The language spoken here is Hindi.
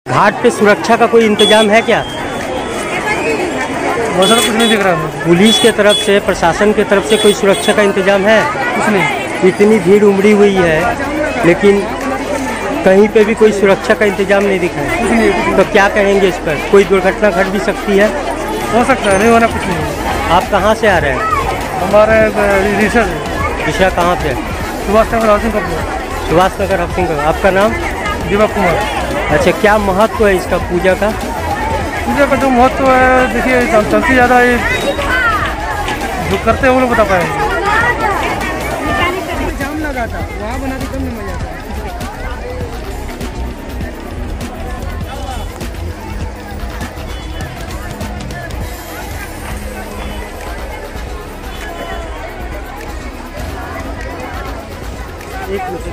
घाट पे सुरक्षा का कोई इंतजाम है क्या? बहुत सारा कुछ नहीं दिख रहा है। पुलिस के तरफ से, प्रशासन की तरफ से कोई सुरक्षा का इंतजाम है? कुछ नहीं। इतनी भीड़ उमड़ी हुई है लेकिन कहीं पे भी कोई सुरक्षा का इंतजाम नहीं दिखा है। तो क्या कहेंगे इस पर? कोई दुर्घटना घट भी सकती है? हो सकता है, नहीं होना कुछ नहीं। आप कहाँ से आ रहे हैं? हमारे रिसर्च कहाँ पे? Subhash Nagar housing company. Subhash Nagar housing. आपका नाम? दीपक कुमार। अच्छा, क्या महत्व है इसका पूजा का? पूजा का जो महत्व है, देखिए सबसे ज़्यादा ये जो करते हैं वो लोग बता पाएंगे। जाम लगा था वहाँ बना के कम नहीं मजा आता। एक मिनट।